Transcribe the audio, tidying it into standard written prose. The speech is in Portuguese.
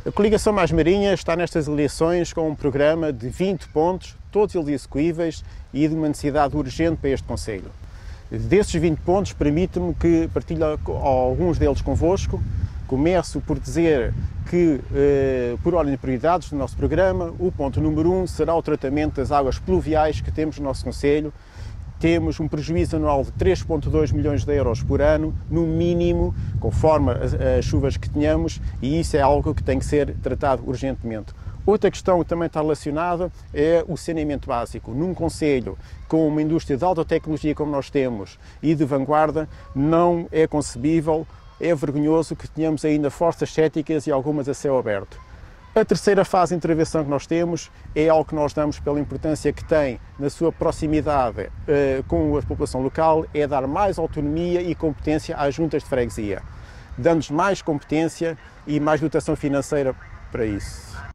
A Coligação Mais Marinha está nestas eleições com um programa de 20 pontos, todos eles execuíveis e de uma necessidade urgente para este concelho. Desses 20 pontos, permite-me que partilhe alguns deles convosco. Começo por dizer que, por ordem de prioridades do nosso programa, o ponto número 1 será o tratamento das águas pluviais que temos no nosso concelho. Temos um prejuízo anual de 3,2 milhões de euros por ano, no mínimo, conforme as chuvas que tenhamos, e isso é algo que tem que ser tratado urgentemente. Outra questão que também está relacionada é o saneamento básico. Num concelho com uma indústria de alta tecnologia como nós temos e de vanguarda, não é concebível, é vergonhoso que tenhamos ainda fossas céticas e algumas a céu aberto. A terceira fase de intervenção que nós temos é algo que nós damos pela importância que tem na sua proximidade com a população local, é dar mais autonomia e competência às juntas de freguesia, dando-nos mais competência e mais dotação financeira para isso.